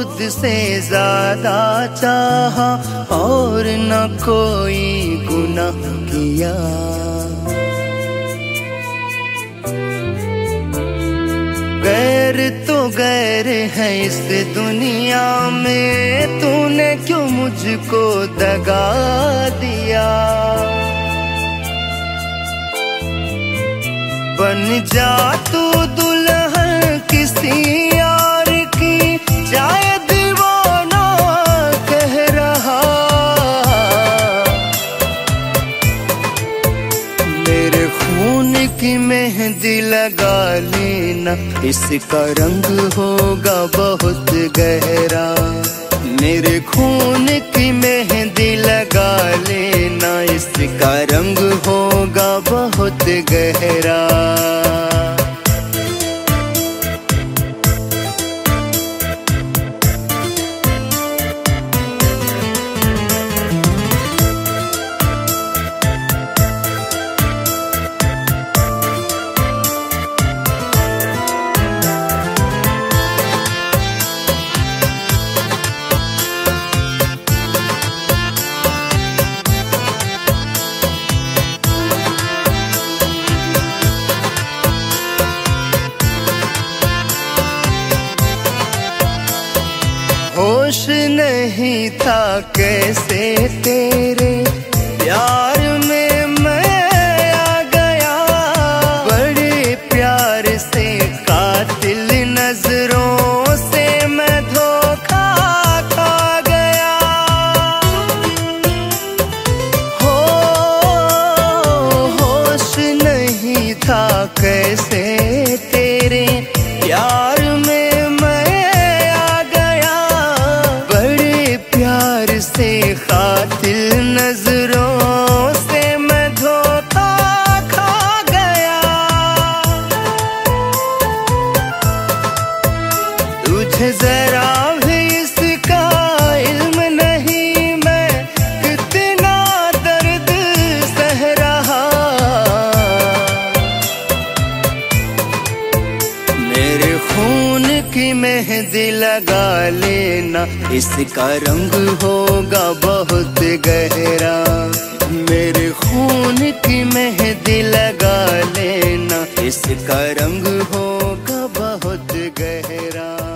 खुद से ज्यादा चाहा और न कोई गुनाह किया। गैर तो गैर है इस दुनिया में, तूने क्यों मुझको दगा दिया। बन जा तू दुल्हन किसी यार की, शायद दीवाना कह रहा। मेरे खून की मेहंदी लगा लेना, इसका रंग होगा बहुत गहरा। मेरे खून की मेहंदी लगा लेना, इसका रंग होगा बहुत गहरा। होश नहीं था कैसे तेरे प्यार में मैं आ गया। बड़े प्यार से कातिल नजरों से मैं धोखा खा गया। होश नहीं था कैसे तेरे प्यार में से, कातिल नजरों से मैं धोखा खा गया। तुझे जरा भी इसका इल्म नहीं, मैं कितना दर्द सह रहा। मेरे खून की मेहंदी लगा लेना, इसका रंग होगा बहुत गहरा। मेरे खून की मेहंदी लगा लेना, इसका रंग होगा बहुत गहरा।